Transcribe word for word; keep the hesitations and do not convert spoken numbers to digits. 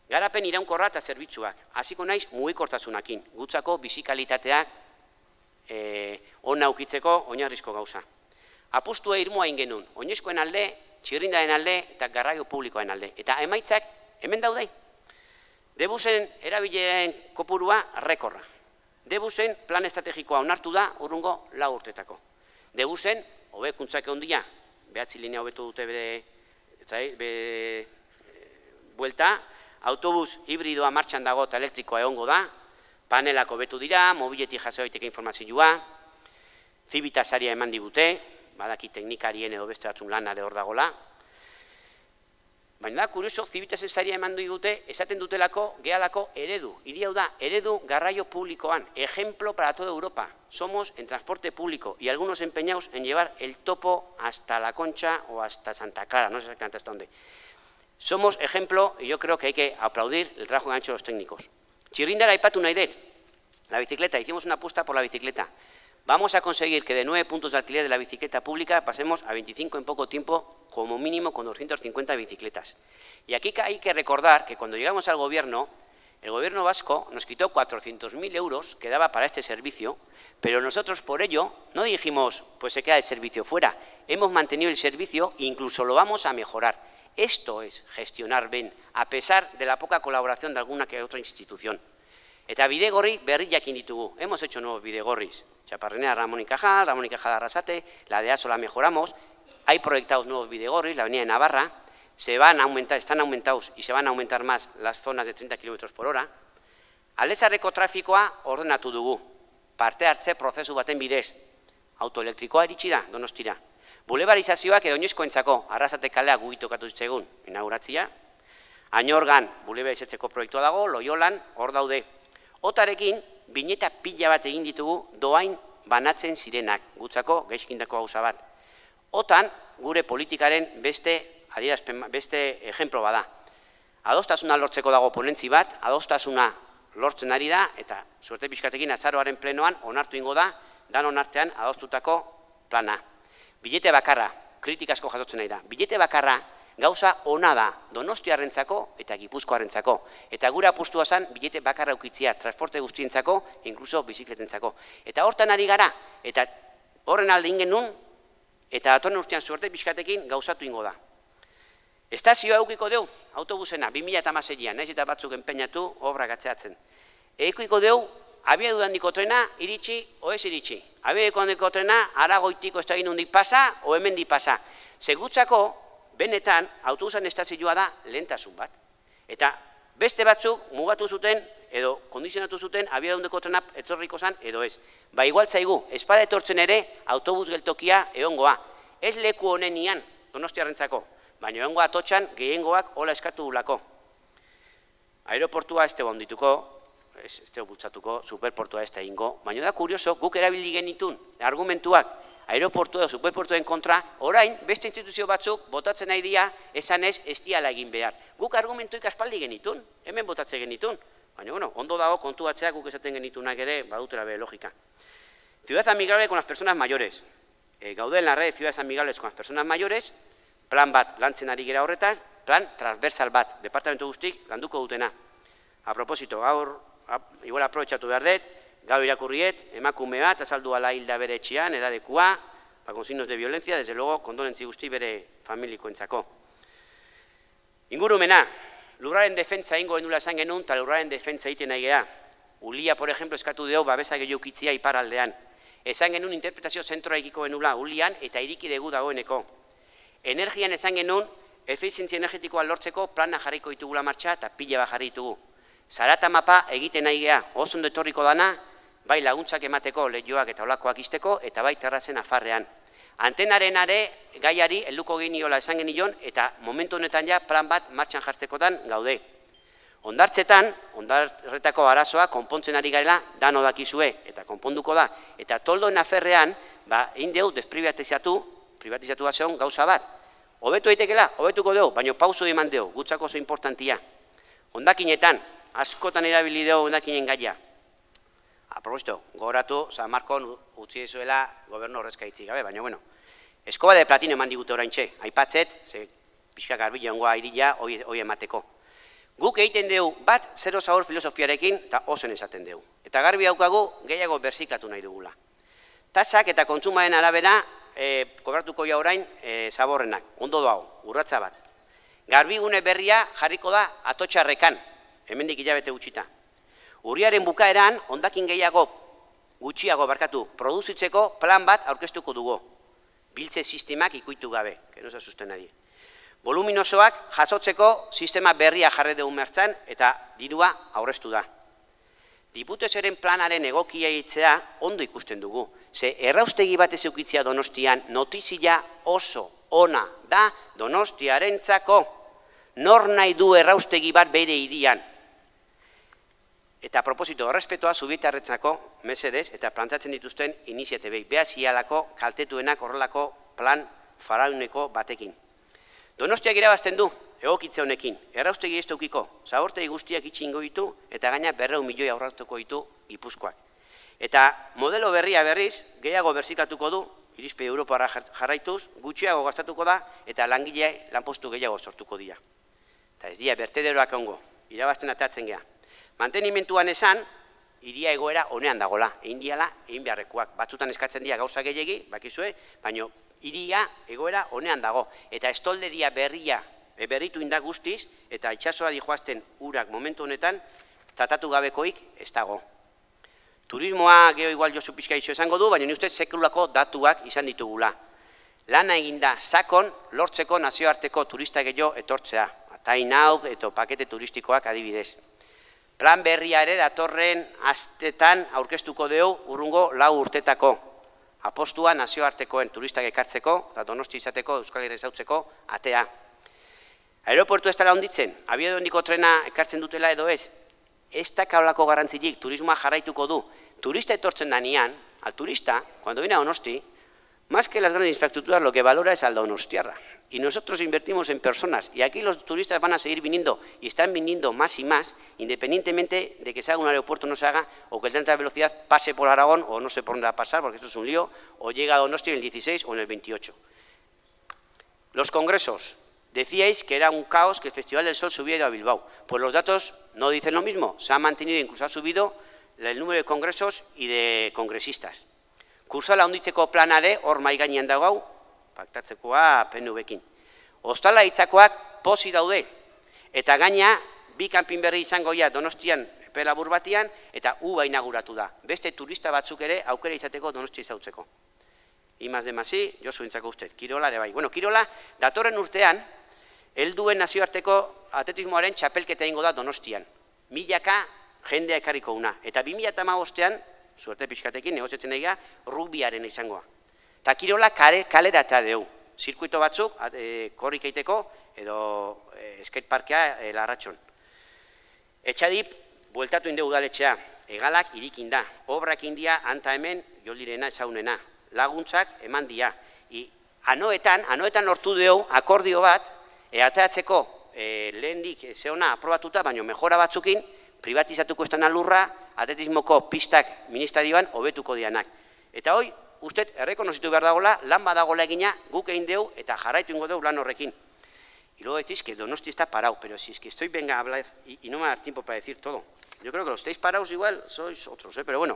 Garapen iraunkorra eta zerbitzuak. Hasiko naiz mugikortasunakin. Gutzako bizikalitateak ona ukitzeko oinarrizko gauza. Apustua irmoa ingenun. Oinezkoen alde, txirrindaren alde eta garraio publikoen alde. Eta emaitzak hemen daude. Debusen erabileren kopurua rekorra. Debusen plan estrategikoa onartu da urrungo lau urtetako. Debusen, hobekuntzak ondia, behatzi linea hobetu dute bere buelta, autobus hibridoa martxan dago eta elektrikoa egongo da, panelak hobetu dira, mobiletik jaso daiteke informazioa, Zibita saria eman digute, badaki teknikarien edo beste batzun lanare hor dagola. Baina da, kurioso, Zibita saria eman digute, esaten dutelako, gehalako eredu, hiri hau da, eredu garraio publikoan, ejemplo para toda Europa. Somos en transporte público y algunos empeñados en llevar el topo hasta La Concha o hasta Santa Clara, no sé exactamente hasta dónde. Somos ejemplo y yo creo que hay que aplaudir el trabajo que han hecho los técnicos. Txirrindara aipatu nahi dut, la bicicleta, hicimos una apuesta por la bicicleta. Vamos a conseguir que de nueve puntos de alquiler de la bicicleta pública pasemos a veinticinco en poco tiempo, como mínimo con doscientas cincuenta bicicletas. Y aquí hay que recordar que cuando llegamos al gobierno, el gobierno vasco nos quitó cuatrocientos mil euros que daba para este servicio, pero nosotros por ello no dijimos, pues se queda el servicio fuera. Hemos mantenido el servicio e incluso lo vamos a mejorar. Esto es gestionar bien, a pesar de la poca colaboración de alguna que otra institución. Eta bidegorri berriak inditugu. Hemos hecho nuevos bidegorris. Chaparrenea, Ramón y Cajal, Ramón y Cajal Arrasate, la de Aso la mejoramos. Hay proyectados nuevos bidegorris, la avenida de Navarra. Se van a aumentar, están aumentados y se van a aumentar más las zonas de treinta kilómetros por hora. Aldezarreko trafikoa ordenatu dugu. Parte hartze prozesu baten bidez. Autoelektrikoa iritsi da, Donostira. Bulebarizazioak edo oinezkoentzako, Arrasate kalea gugitokatu zitzegun, inauguratzia. Añorgan, bulebarizatzeko proiektua dago, Loiolan, hor daude. Otarekin, bineta pila bat egin ditugu doain banatzen zirenak, gutzako gaizkindako gauza bat. Otan, gure politikaren beste adierazpen, beste ejemplo bada. Adostasuna lortzeko dago ponentzi bat, adostasuna lortzen ari da, eta suerte pixkatekin azaroaren plenoan onartu ingo da, dan onartean adostutako plana. Bilete bakarra, kritikasko jasotzen nahi da, bilete bakarra gauza ona da Donostiarrentzako eta Gipuzkoarrentzako. Eta gure apustua zen bilete bakarra ukitzia transporte guztientzako, inkluso bizikletentzako. Eta hortan ari gara, eta horren alde ingenun, eta datorren urtean suerte pixkatekin gauzatu ingo da. Estazioa eukiko deu, autobusena, bi mila hamaseian, naiz eta batzuk enpeinatu obrak atzeatzen. Eukiko deu, abiadura handiko trena iritsi o ez iritsi. Abiadura handiko trena Aragoitiko ez da egin hundik pasa o hemendik pasa. Segutzako, benetan, autobusan estazioa da lehentasun bat. Eta beste batzuk mugatu zuten edo kondizionatu zuten abiadura handiko trena etorriko zen edo ez. Ba, igual zaigu, espada etortzen ere autobus geltokia egongoa. Ez leku honenian, Donostiarrentzako. Baina egongo atotxan gehiengoak hola eskatu gulako. Aeroportua ez tebo ondituko, ez tebo bultzatuko, superportua ez da ingo, baina da kurioso, guk erabili genitun, argumentuak, aeroportua edo superportuen kontra, orain, beste instituzio batzuk botatzen nahi dia, esan ez, ez diala egin behar. Guk argumentuik aspaldi genitun, hemen botatzen genitun, baina, bueno, ondo dago kontu batzeak guk esaten genitunak ere, badutera bere logika. Ciudad amigable con las personas mayores. Eh, gaude en la red de ciudades amigables con las personas mayores, plan bat lantzen ari gera horretaz, plan transversal bat, departamentu guztik landuko dutena. A propósito, gaur, igual aprobetxatu behar dut, gaur irakurriet, emakume bat, azaldu ala hilda bere etxean, edadekua, ba, con signos de violencia, desde luego, kondolentzi guzti bere familikoentzako. Ingurumena, lurraren defentsa ingo endula esan genuen, eta lurraren defentsa egiten nahi geha. Ulia, por ejemplo, eskatu dugu, babesa gehiago kitzia iparaldean. Esan genuen interpretazio zentroa ikiko genula Ulian, eta iriki dugu dagoeneko. Energian esan genuen, efizientzia energetikoa lortzeko plana jarriko ditugula martxa eta pila bat jarri ditugu. Zarata mapa egiten nahi geha, oso ondo etorriko dana, bai laguntzak emateko lehioak eta olakoak izteko, eta bai terrazen afarrean. Antenaren are gaiari helduko geniola esan genion, eta momentu honetan ja plan bat martxan jartzekotan gaude. Ondartzetan, ondarretako arazoa konpontzen ari garela dano dakizue, eta konponduko da. Eta toldoen aferrean, ba, egin deu desprivatizatu, privatizatu bat zeon gauza bat. Hobetu eitekela, hobetuko dugu, baina pauso eman dugu, gutzako oso importantia. Ondakinetan, askotan erabili dugu ondakinen gaia. A propósito, gogoratu, San Markon utzi dizuela gobernu horrezka hitzik gabe, baina bueno. Eskoba de platino eman digute oraintxe, aipatzet, ze pixka garbila ongoa irila, hoi emateko. Guk egiten dugu bat zero zabor filosofiarekin eta ozen esaten dugu. Eta garbi daukagu gehiago berziklatu nahi dugula. Tasak eta kontsumaren arabera e, kobratuko ja orain e, zaborrenak. Ondo dago, urratza bat. Garbigune berria jarriko da Atotxarrekan, hemendik hilabete gutxita. Urriaren bukaeran, hondakin gehiago gutxiago barkatu produzitzeko plan bat aurkeztuko dugu. Biltze sistemak ikuitu gabe, que no se asuste nadie. Voluminosoak jasotzeko sistema berria jarri dugu mertzan eta dirua aurreztu da. Diputazioaren planaren egokia hitzea ondo ikusten dugu. Ze erraustegi bat ez eukitzea Donostian notizia oso ona da Donostiarentzako. Nor nahi du erraustegi bat bere hirian. Eta proposito, errespetoa Zubietarrentzako mesedez eta plantatzen dituzten iniziatibei. Beaz ialako kaltetuenak horrelako plan farauneko batekin. Donostiak irabazten du, egokitze honekin, erraustegi ez daukiko, zabortegi guztiak itxingo ditu eta gaina berrehun milioi aurratuko ditu Gipuzkoak. Eta modelo berria berriz, gehiago berzikatuko du, irizpide Europara jarraituz, gutxiago gastatuko da eta langile lanpostu gehiago sortuko dira. Eta ez dira, bertederoak ongo, irabazten atatzen geha. Mantenimentuan esan, iria egoera honean dagola, egin diala, egin beharrekoak. Batzutan eskatzen dira gauza gehiegi, bakizue, baina iria egoera honean dago. Eta estolderia berria berritu inda guztiz, eta itxasoa dijoazten urak momentu honetan, tratatu gabekoik ez dago. Turismoa geho igual Josu pixka iso esango du, baina ni ustez sekulako datuak izan ditugula. Lana eginda sakon lortzeko nazioarteko turista gehiago etortzea. Atainau eta pakete turistikoak adibidez. Plan berria ere datorren astetan aurkeztuko dugu urrungo lau urtetako. Apostua nazioartekoen turistak ekartzeko, eta Donosti izateko, Euskal Herria ezautzeko, atea. Aeroportu ez dela onditzen, abiadura handiko trena ekartzen dutela edo ez, ez da kaolako garrantzilik, turismoa jarraituko du. Turista etortzen danean, al turista, cuando viene a Donosti, más que las grandes infraestructuras, lo que valora es al donostiarra. Y nosotros invertimos en personas, y aquí los turistas van a seguir viniendo, y están viniendo más y más, independientemente de que se haga un aeropuerto o no se haga, o que el tren de alta velocidad pase por Aragón, o no sé por dónde va a pasar, porque esto es un lío, o llega a Donosti en el dieciséis o en el veintiocho. Los congresos. Decíais que era un caos que el Festival del Sol se hubiera ido a Bilbao. Pues los datos no dicen lo mismo, se ha mantenido, incluso ha subido el número de congresos y de congresistas. Kursala handitzeko planare hor mai gainean dago, paktatzekoa P N V-ekin. Ostala hitzakoak posi daude, eta gaina bi kanpin berri izango ja Donostian epe labur batian, eta uba inauguratu da. Beste turista batzuk ere aukera izateko Donostia izautzeko. I más de más i, Josu entzako uste, Kirola ere bai. Bueno, Kirola, datorren urtean, helduen nazioarteko atletismoaren txapelketa egingo da Donostian. Milaka jendea ekarriko una. Eta bi mila hamabostean, suerte pixkatekin, negoziatzen egia, rugbiaren izangoa. Eta Kirola kalera eta deu. Zirkuito batzuk, korrik eiteko, edo skateparkea larratxon. Etxadip, bueltatu indegu udaletxea. Egalak irikin da. Obrak india, anta hemen, joldirena, ezaunena. Laguntzak eman dia. Anoetan, anoetan lortu deu, akordio bat, ateatzeko lehendik zehona aprobatuta, baina mejora batzukin, privatizatuko estan alurra, atletismoko pistak ministradioan hobetuko dianak. Eta hoi, uste, errekonozitu behar dagoela, lan badagoela egina, guk egin deu eta jarraitu ingo deu lan horrekin. Y luego decís que Donosti está parado, pero si es que estoy venga a hablar y, y no me va a dar tiempo para decir todo. Yo creo que los estáis parados igual, sois otros, ¿eh? Pero bueno.